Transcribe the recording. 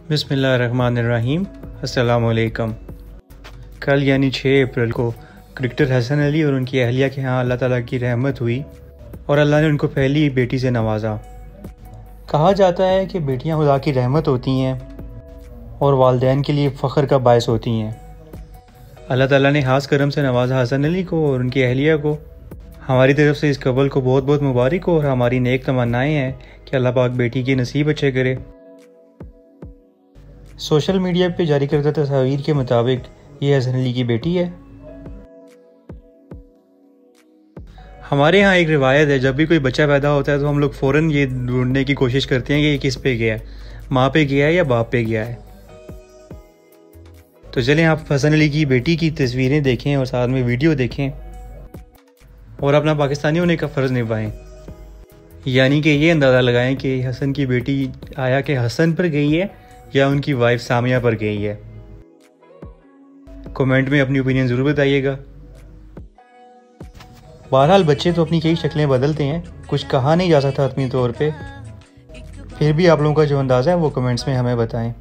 बिस्मिल्लाहिर्रहमानिर्रहीम। अस्सलाम वालेकुम। कल यानी 6 अप्रैल को क्रिकेटर हसन अली और उनकी अहलिया के यहाँ अल्लाह ताला की रहमत हुई और अल्लाह ने उनको पहली बेटी से नवाजा। कहा जाता है कि बेटियाँ खुदा की रहमत होती हैं और वालिदैन के लिए फ़ख्र का बायस होती हैं। अल्लाह ताला ने खास करम से नवाजा हसन अली को और उनकी अहलिया को। हमारी तरफ से इस कपल को बहुत बहुत मुबारक हो और हमारी नेक तमन्नाएँ हैं कि अल्लाह पाक बेटी के नसीब अच्छे करे। सोशल मीडिया पे जारी करदा तस्वीर के मुताबिक ये हसन अली की बेटी है। हमारे यहाँ एक रिवायत है, जब भी कोई बच्चा पैदा होता है तो हम लोग फ़ौरन ये ढूंढने की कोशिश करते हैं कि ये किस पे गया है, माँ पे गया है या बाप पे गया है। तो चलें आप हसन अली की बेटी की तस्वीरें देखें और साथ में वीडियो देखें और अपना पाकिस्तानी होने का फ़र्ज़ निभाएं। यानी कि ये अंदाज़ा लगाएं कि हसन की बेटी आया कि हसन पर गई है या उनकी वाइफ सामिया पर गई है। कमेंट में अपनी ओपिनियन ज़रूर बताइएगा। बहरहाल बच्चे तो अपनी कई शक्लें बदलते हैं, कुछ कहा नहीं जा सकता आदमी तौर पे, फिर भी आप लोगों का जो अंदाज़ा है वो कमेंट्स में हमें बताएं।